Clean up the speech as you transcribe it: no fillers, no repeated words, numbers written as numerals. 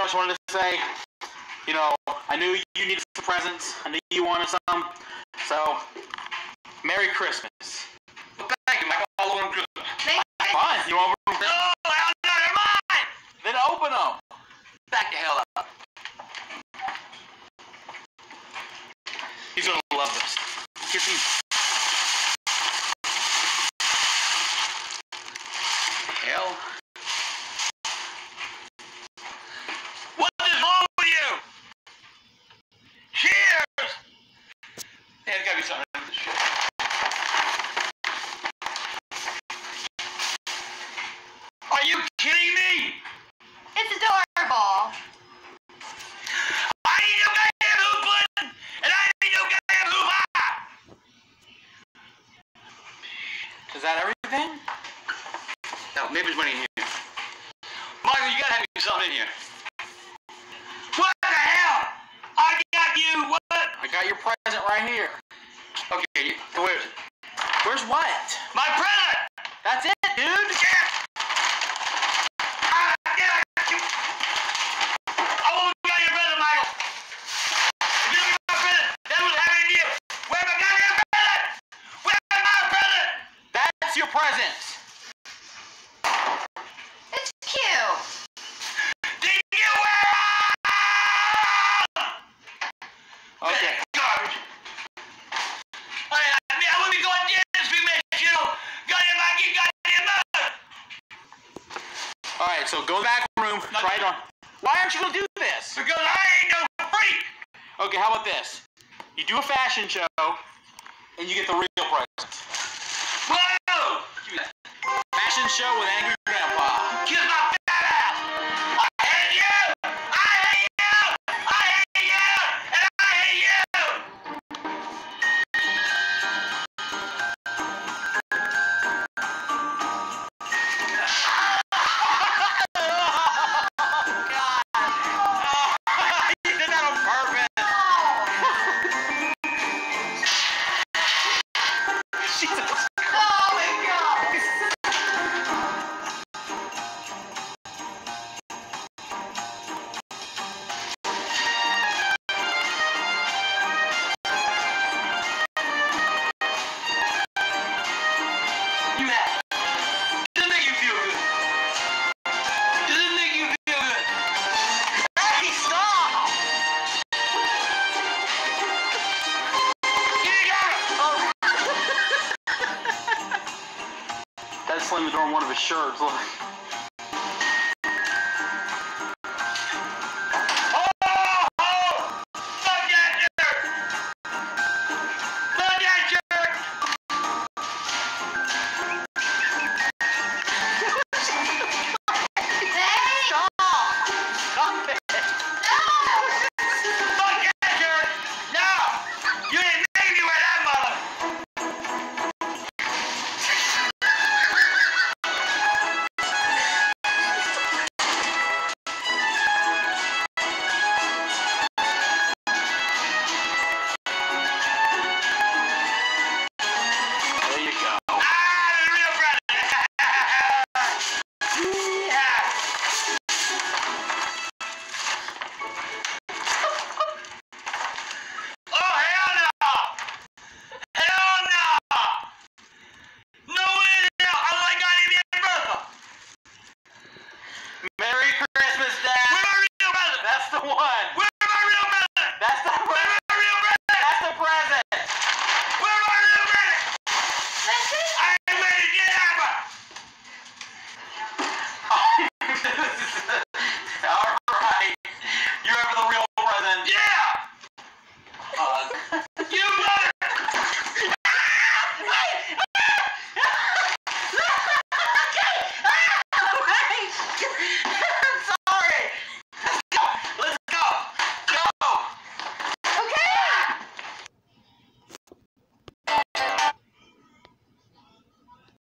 just wanted to say, you know, I knew you needed some presents. I knew you wanted some. So, Merry Christmas. Thank you, Michael. I'll open them. Fine. You want to open them? No, they're mine. Then open them. Back the hell up. He's going to love this. Get these. Hell. What is wrong with you? Cheers! There's got to be something wrong with this shit. Are you kidding me? It's adorable. I ain't no goddamn hoop pudding, and I ain't no goddamn hoop high. Is that everything? No, maybe there's money in here. Michael, you gotta have me something in here. What the hell? I got you what? I got your present right here. Okay, where is it? Where's what? My present! That's it, dude. Yeah. I got you. I won't get your present, Michael. If you don't get my present, that's what's happening to you. Where's my goddamn present? Where's my present? That's your present. It's cute. Did you wear it? Okay. Garbage. I wouldn't be going down this big mess, you know. Goddamn, I get goddamn mud. All right, so go back room. Try it on. Why aren't you going to do this? Because I ain't no freak. Okay, how about this? You do a fashion show, and you get the real present. Whoa! Give me that. Fashion show with Angry Grandpa. Kiss my fat ass. I hate you. I hate you. I hate you. And I hate you. You did that on purpose. Jesus. Oh my god. You have. Does it make you feel good? Does it make you feel good? Hey, stop! Get it going. That's slamming the door on one of his shirts. Look.